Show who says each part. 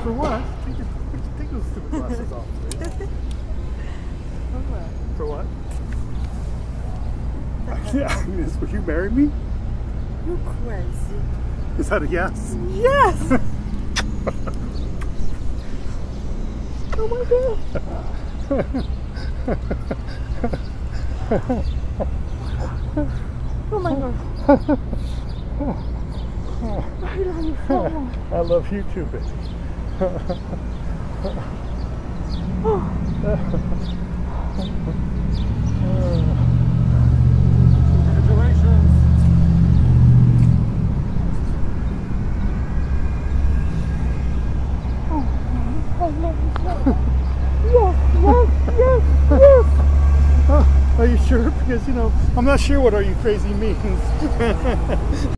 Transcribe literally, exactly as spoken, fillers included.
Speaker 1: For what? Take, your, take those stupid glasses off, please.
Speaker 2: For what?
Speaker 1: For what? Yeah, will you marry me?
Speaker 2: You're crazy.
Speaker 1: Is that a yes?
Speaker 2: Yes! Oh my god! Oh my god! I love you so much.
Speaker 1: I love you too, baby. Congratulations.
Speaker 2: Yes, yes, yes, yes!
Speaker 1: Oh, are you sure? Because, you know, I'm not sure what "are you crazy" means.